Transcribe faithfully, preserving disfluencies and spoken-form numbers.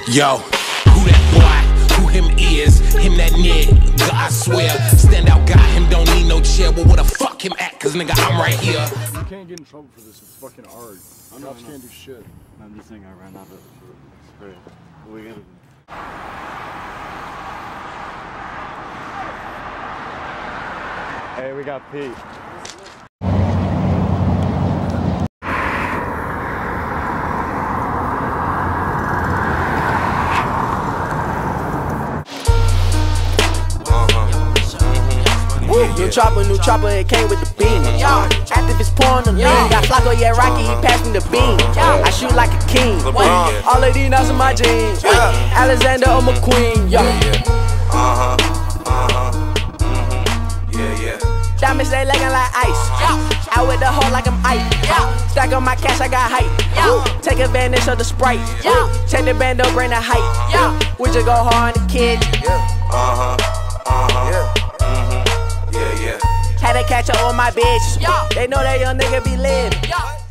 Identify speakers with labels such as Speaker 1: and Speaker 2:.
Speaker 1: Yo, who that boy, who him is, him that nigga, I swear. Stand out guy, him don't need no chair, well where the fuck him at, cause nigga I'm right here.
Speaker 2: You can't get in trouble for this, it's fucking art. Cops can't do shit.
Speaker 3: I'm just saying I ran out of spray. We gotta... Hey, we got Pete.
Speaker 4: New chopper, new chopper, it came with the beam. Activist pouring the lean. Got Flacco, yeah, Rocky, he passed me the beam. I shoot like a king. All of these nuts in my jeans. Alexander, I'm a queen. Yeah. Uh huh. Uh huh. Yeah, yeah. Diamonds, they leggin' like ice. Out with the hoe like I'm ice. Stack on my cash, I got height. Take advantage of the sprite. Check the bando, bring the height. We just go hard on the kid. Uh huh. Uh huh. Had to catch up on my bitch. They know that young nigga be lit.